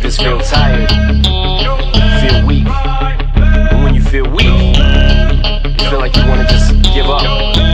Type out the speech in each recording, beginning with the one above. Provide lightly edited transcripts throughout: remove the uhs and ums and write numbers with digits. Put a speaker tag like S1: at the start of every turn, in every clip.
S1: you just feel tired, feel weak. And when you feel weak, you feel like you wanna just give up.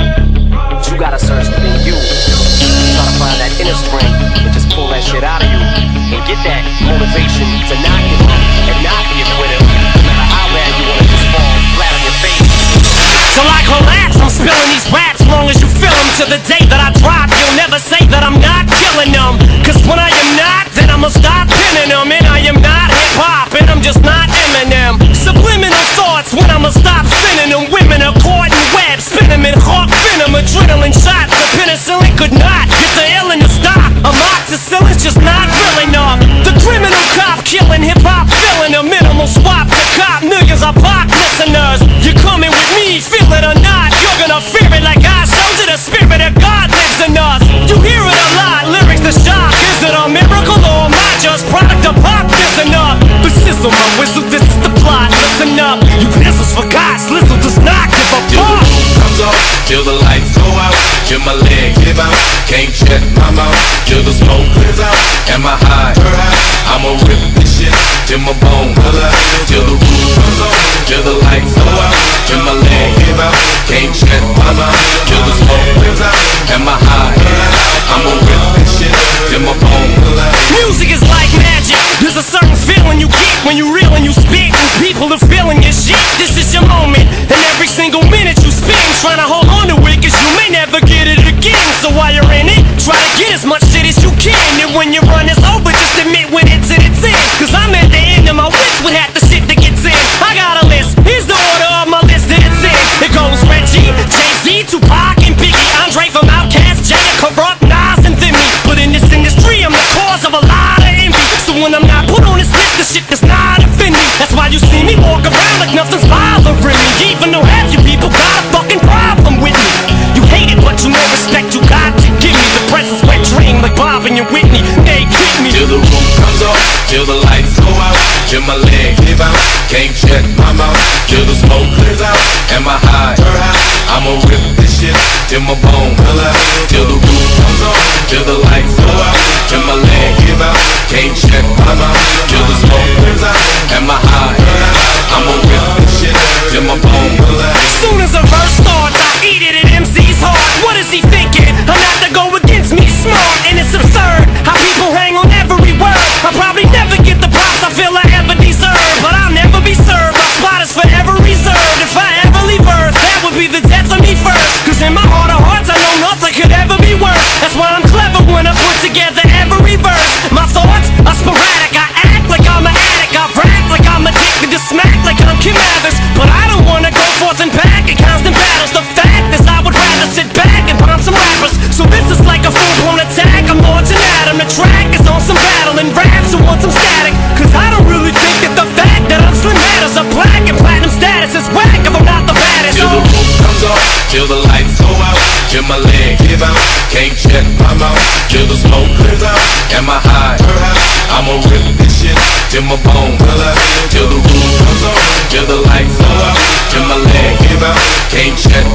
S1: But you gotta search within you. Try to find that inner strength and just pull that shit out of you and get that motivation to not give up and not be a quitter, no matter how bad you wanna just fall flat on your face.
S2: So I collapse, I'm spilling these raps long as you feel them. To the day that I drop, you'll never say that I'm not killing them. Cause when I am not, then I'ma stop pinning them. And I am not hip-hop, and I'm just not Eminem. Subliminal thoughts when I'ma stop sending them. Women are caught in webs, spin them in hawk venom. Adrenaline shots, the penicillin could not get the illin to stop. Amoxicillin's just not real enough. The criminal cop killing hip-hop, filling a minimal swap to cop millions of pop listeners. You're coming with me, feel it or not, you're gonna fear it like I showed you. The spirit of God lives in us. You hear it a lot, lyrics to shock. Is it a miracle or am I just product of pop? Listen up, but sizzle my whistle, this is the plot. Listen up, you pistols for God, Slizzle does not give a
S3: till
S2: fuck.
S3: the roof comes off, till the lights go out, till my legs give out, can't shut my mouth, till the smoke clears out, and my high, I'ma rip this shit till my bone color, till the roof comes off, till the lights go out, till my legs give out, can't shut my mouth, till the smoke clears out, and my high, I'ma rip this shit till my bone color.
S2: Music is like magic. There's a certain feeling you get when you reel and you spit, and people are feeling your shit. This is your moment, and every single minute you spend trying to hold on to it, cause you may never get it again. So while you're in it, try to get as much shit as you can. And when your run is over, just admit when it's in, it's in. Cause I'm at the end of my wish with half the shit that gets in. I got a list, here's the order of my list that it's in. It goes Reggie, Jay-Z, Tupac, and Biggie, Andre from Outkast, Jada, Corrupt, Nas, and Thimmy. But in this industry, I'm the cause of a lot of envy. So when I'm not put on this list, the shit does not offend me. That's why you see me walk around like nothing's bothering me. Even though half you people got a fucking problem with me. You hate it, but you know respect you got to give me. The presence wet dream like Bob and your Whitney. They kick me
S3: till the roof comes off, till the lights go out, till my legs give out, can't shut my mouth, till the smoke clears out, and my high, I'ma rip this shit till my bone color, till the roof comes off, till the lights go out, till my legs give out, can't shut my mouth, till the smoke clears out, and my high, I'ma rip this shit till my bone color.
S2: As soon as a verse starts, I eat it at MC's heart. What is he thinking? I'm not to go against me, smart, and it's absurd how people hang on every word. I'll probably never get the props I feel I ever deserve, but I'll never be served. My spot is forever reserved. If I ever leave Earth, that would be the death of me first. Cause in my heart of hearts, I know nothing could ever be worse. That's why I'm clever when I put together every verse. My thoughts are sporadic. I act like I'm an addict. I rap like I'm addicted to smack like I'm Kim Mathers. But I don't wanna go forth and back in constant battles. The fact is I would rather sit back and bomb some rappers. So this is like a full-blown attack. I'm launching at 'em. The track is on some battle and raps who want some static. Cause I don't really think that the fact that I'm slim matters. A black and platinum status is whack if I'm not the baddest.
S3: Till the roof comes off, till the lights go out, till my legs give out, can't shut my mouth, till the smoke clears out, and my high, I'ma rip this shit till my bone color, till the roof comes off, till the lights go out, till my legs give out, can't shut